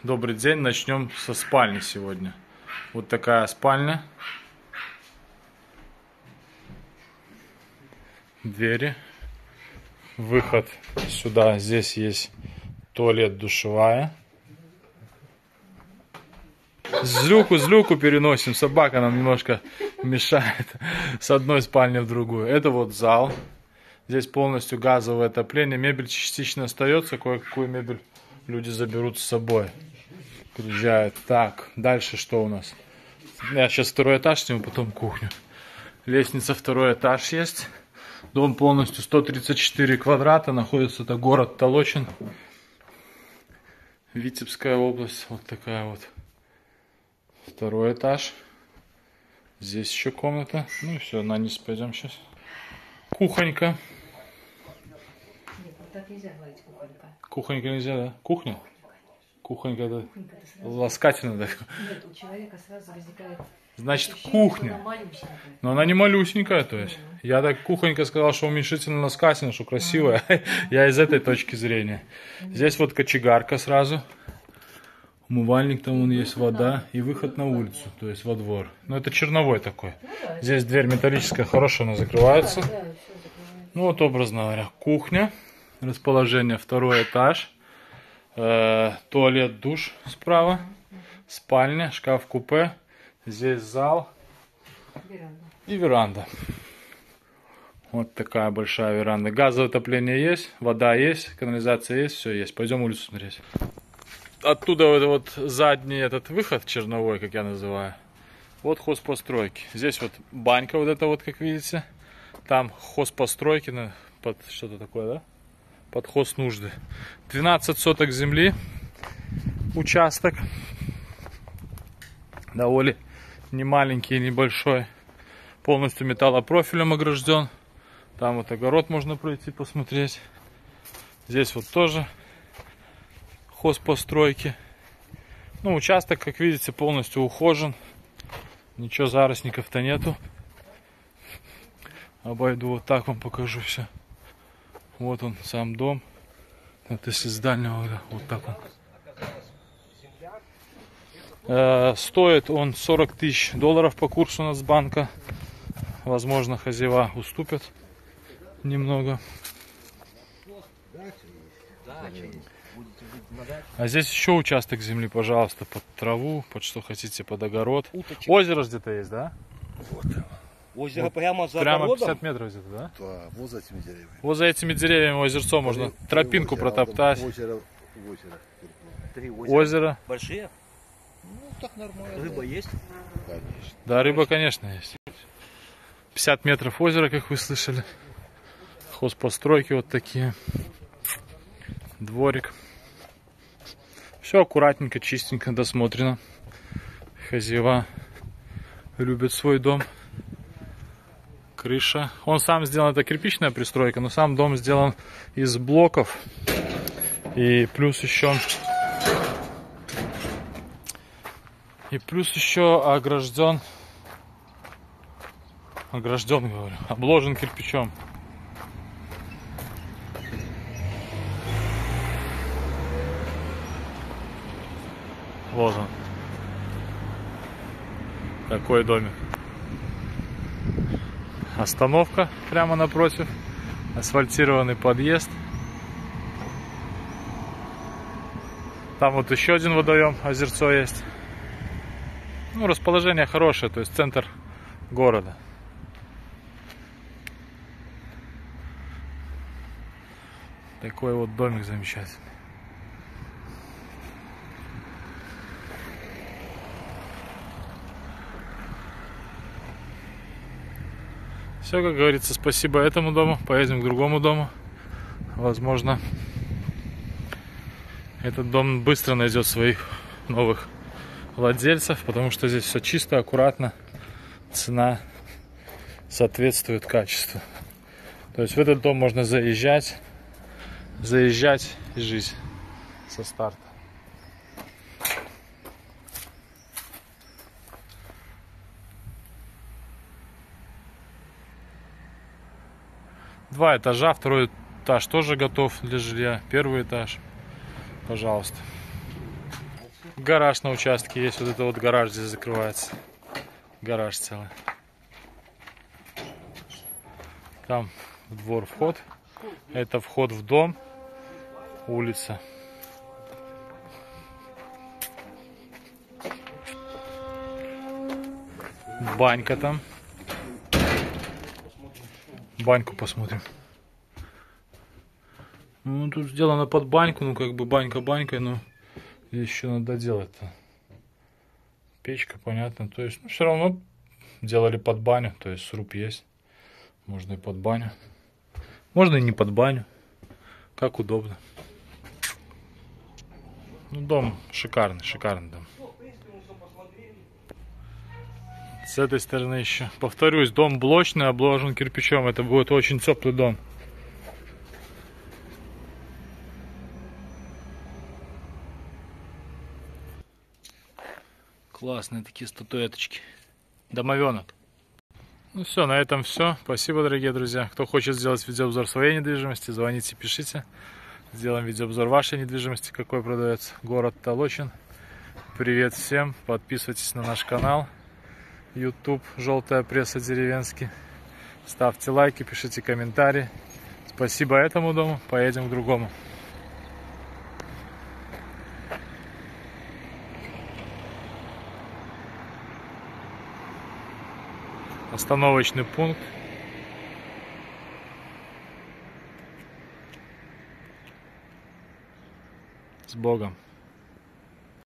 Добрый день, начнем со спальни сегодня. Вот такая спальня. Двери. Выход сюда. Здесь есть туалет, душевая. Злюку переносим. Собака нам немножко мешает с одной спальни в другую. Это вот зал. Здесь полностью газовое отопление. Мебель частично остается. Кое-какую мебель люди заберут с собой. Приезжают. Так, дальше что у нас? Я сейчас второй этаж сниму, потом кухню. Лестница, второй этаж есть. Дом полностью 134 квадрата. Находится это город Толочин. Витебская область. Вот такая вот. Второй этаж. Здесь еще комната. Ну и все, на низ пойдем сейчас. Кухонька. Нет, вот так нельзя говорить, кухонька. Кухонька нельзя, да? Кухня? Кухонька это ласкательно, да? Нет, у человека сразу возникает... Значит, кухня. Но она не малюсенькая, то есть. Я так кухонька сказал, что уменьшительно ласкательно, что красивая. Я из этой точки зрения. Здесь вот кочегарка сразу. Умывальник, там вон есть вода. И выход на улицу, то есть во двор. Но это черновой такой. Здесь дверь металлическая, хорошая, она закрывается. Ну вот, образно говоря, кухня. Расположение, второй этаж. Туалет, душ справа. Спальня, шкаф-купе. Здесь зал. И веранда. Вот такая большая веранда. Газовое отопление есть, вода есть, канализация есть, все есть. Пойдем улицу смотреть. Оттуда вот задний этот выход черновой, как я называю. Вот хозпостройки. Здесь вот банька вот эта вот, как видите. Там хозпостройки, под что-то такое, да? Под хознужды. 12 соток земли. Участок. Довольно не маленький, небольшой. Полностью металлопрофилем огражден. Там вот огород можно пройти посмотреть. Здесь вот тоже хозпостройки. Ну, участок, как видите, полностью ухожен. Ничего, заросников-то нету. Обойду вот так, вам покажу все. Вот он, сам дом. Вот если с дальнего, вот так он. Стоит он $40 тысяч по курсу Нацбанка. Возможно, хозяева уступят немного. А здесь еще участок земли, пожалуйста, под траву, под что хотите, под огород. Уточек. Озеро где-то есть, да? Вот. Озеро вот прямо за прямо огородом? 50 метров где-то, да? Да, вот за этими деревьями. Вот за этими деревьями озерцо можно тропинку протоптать. Озеро. Три озера. Большие? Ну, так нормально. Рыба есть? Конечно. Да, рыба, конечно, есть. 50 метров озера, как вы слышали. Хозпостройки вот такие. Дворик. Все аккуратненько, чистенько, досмотрено. Хозяева любят свой дом. Крыша. Он сам сделан, это кирпичная пристройка, но сам дом сделан из блоков. И плюс еще огражден, говорю, обложен кирпичом. Вот он. Такой домик. Остановка прямо напротив. Асфальтированный подъезд. Там вот еще один водоем, озерцо есть. Ну, расположение хорошее, то есть центр города. Такой вот домик замечательный. Все, как говорится, спасибо этому дому. Поедем к другому дому. Возможно, этот дом быстро найдет своих новых владельцев, потому что здесь все чисто, аккуратно. Цена соответствует качеству. То есть в этот дом можно заезжать и жить со старта. Два этажа, второй этаж тоже готов для жилья. Первый этаж, пожалуйста. Гараж на участке есть. Вот это вот гараж здесь закрывается. Гараж целый. Там в двор вход. Это вход в дом. Улица. Банька там. Баньку посмотрим. Ну, тут сделано под баньку, ну, как бы банька банькой, но здесь еще надо делать-то. Печка, понятно. То есть, ну, все равно делали под баню, то есть сруб есть. Можно и под баню. Можно и не под баню. Как удобно. Ну, дом шикарный, шикарный дом. С этой стороны еще. Повторюсь, дом блочный, обложен кирпичом. Это будет очень теплый дом. Классные такие статуэточки. Домовенок. Ну все, на этом все. Спасибо, дорогие друзья. Кто хочет сделать видеообзор своей недвижимости, звоните, пишите. Сделаем видеообзор вашей недвижимости, какой продается. Город Толочин. Привет всем. Подписывайтесь на наш канал. YouTube, желтая пресса деревенский. Ставьте лайки, пишите комментарии. Спасибо этому дому. Поедем к другому. Остановочный пункт. С Богом.